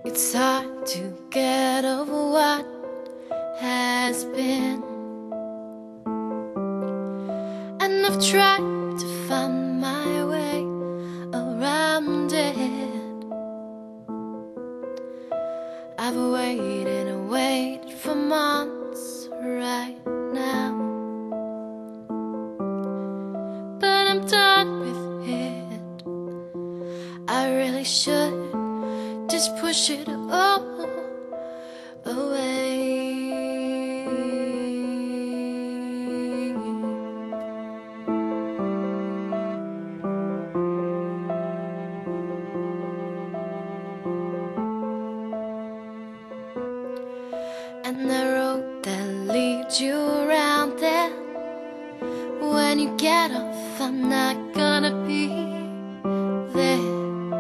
It's hard to get over what has been, and I've tried to find my way around it. I've waited and waited for months right now, but I'm done with it. I really should just push it all away. And the road that leads you around there, when you get off, I'm not gonna be there.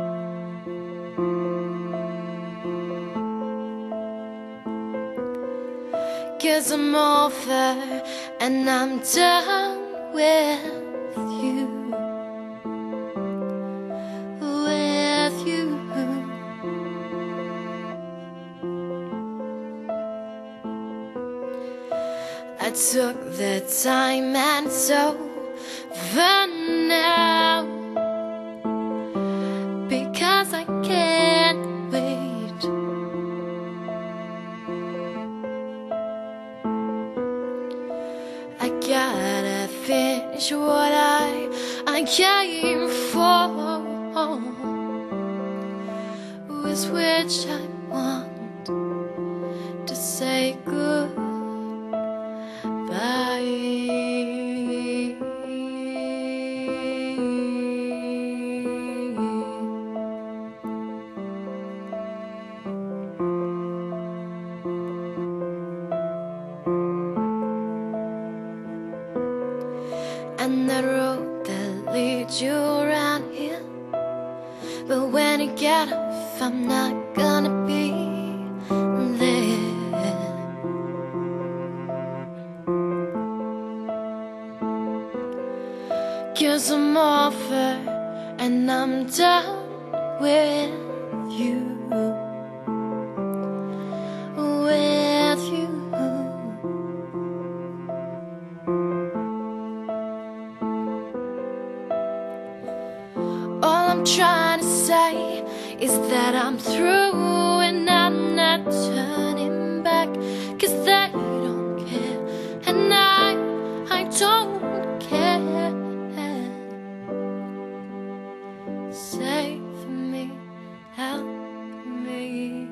'Cause I'm over and I'm done with you, with you. I took the time and it's over now, because I can't wait. I gotta finish what I came for, with which I want to say goodbye. And that road that leads you around here, but when you get off, I'm not gonna be there. 'Cause I'm over and I'm done with you, with you. All I'm trying to say is that I'm through and I'm not turning back. 'Cause they don't care and I don't care. Save me, help me.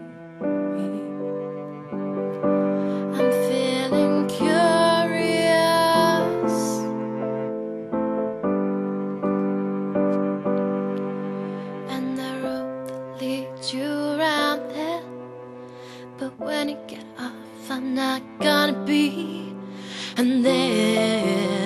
I'm feeling curious, and the road that leads you around there, but when you get off, I'm not gonna be there.